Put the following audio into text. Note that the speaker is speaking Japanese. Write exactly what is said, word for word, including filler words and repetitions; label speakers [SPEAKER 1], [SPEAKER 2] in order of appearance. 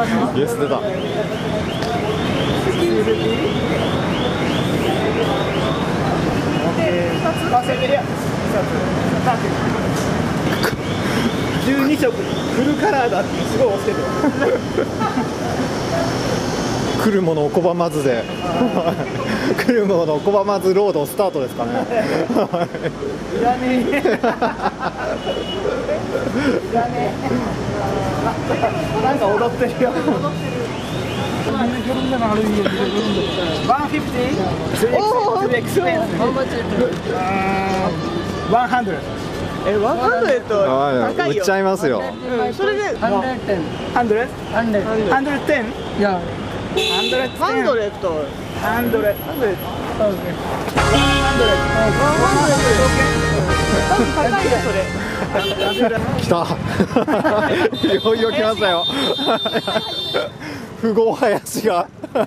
[SPEAKER 1] イエス出た。
[SPEAKER 2] じゅうにしょくフルカラーだってすごい押してる。
[SPEAKER 1] 来るものを拒まずで来るものを拒まずロードスタートですかね。
[SPEAKER 2] いらねえ。いらねえ。なんか踊ってるよ。ワンフィフティー。ワンハンドレッド。
[SPEAKER 3] え、ワンハンドレット高いよ。
[SPEAKER 1] 売っちゃいますよ。
[SPEAKER 3] うん、それで
[SPEAKER 2] ハンドレッド。ハンドレッド。ハンドレッド。いや。ハンドレッド。
[SPEAKER 3] ハンドレット。
[SPEAKER 2] ハンドレッド。ハンドレッド。ワンハンドレッド。
[SPEAKER 3] 高いよそれ。
[SPEAKER 1] 来た。いよいよ来ましたよ。富豪林が。